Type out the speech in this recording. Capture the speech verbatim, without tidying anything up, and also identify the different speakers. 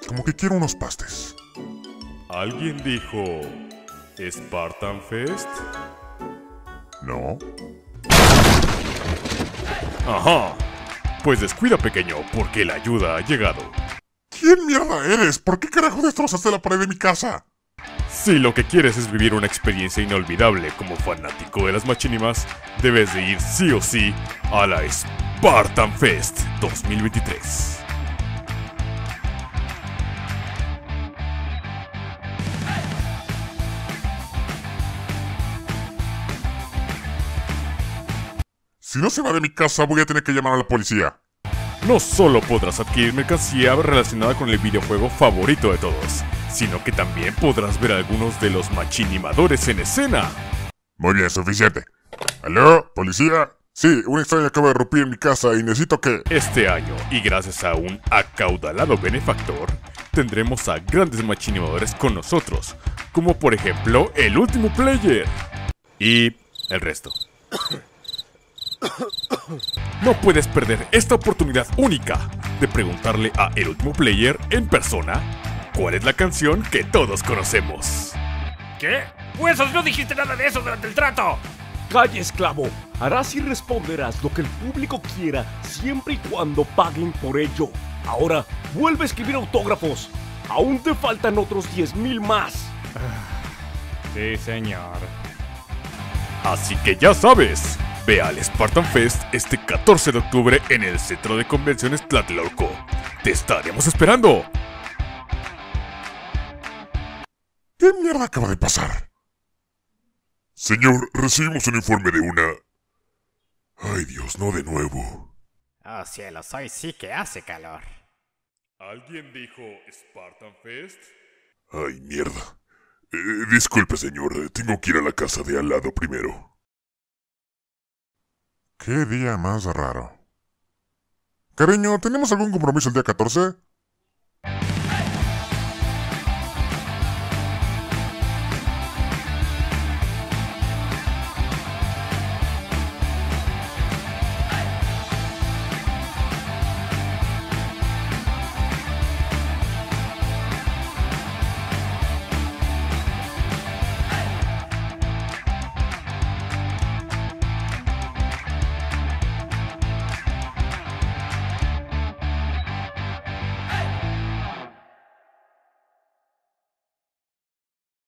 Speaker 1: Como que quiero unos pastes.
Speaker 2: ¿Alguien dijo Spartan Fest?
Speaker 1: ¿No?
Speaker 2: Ajá. Pues descuida, pequeño, porque la ayuda ha llegado.
Speaker 1: ¿Quién mierda eres? ¿Por qué carajo destrozaste la pared de mi casa?
Speaker 2: Si lo que quieres es vivir una experiencia inolvidable como fanático de las machinimas, debes de ir sí o sí a la Spartan Fest dos mil veintitrés.
Speaker 1: Si no se va de mi casa, voy a tener que llamar a la policía.
Speaker 2: No solo podrás adquirir mercancía relacionada con el videojuego favorito de todos, sino que también podrás ver algunos de los machinimadores en escena.
Speaker 1: Muy bien, suficiente. ¿Aló? ¿Policía? Sí, un extraño acaba de irrumpir en mi casa y necesito que...
Speaker 2: Este año, y gracias a un acaudalado benefactor, tendremos a grandes machinimadores con nosotros, como por ejemplo el último player. Y el resto. No puedes perder esta oportunidad única de preguntarle a el último player en persona cuál es la canción que todos conocemos.
Speaker 3: ¿Qué? ¡Pues no dijiste nada de eso durante el trato!
Speaker 4: Calla, esclavo. Harás y responderás lo que el público quiera siempre y cuando paguen por ello. Ahora, vuelve a escribir autógrafos. Aún te faltan otros diez mil más.
Speaker 3: Sí, señor.
Speaker 2: Así que ya sabes, ve al Spartan Fest este catorce de octubre en el Centro de Convenciones Tlatelolco. ¡Te estaremos esperando!
Speaker 1: ¿Qué mierda acaba de pasar? Señor, recibimos un informe de una... Ay, Dios, no de nuevo.
Speaker 5: Oh cielos, hoy sí que hace calor.
Speaker 2: ¿Alguien dijo Spartan Fest?
Speaker 1: Ay, mierda. Eh, disculpe, señor, tengo que ir a la casa de al lado primero. ¿Qué día más raro? Cariño, ¿tenemos algún compromiso el día catorce?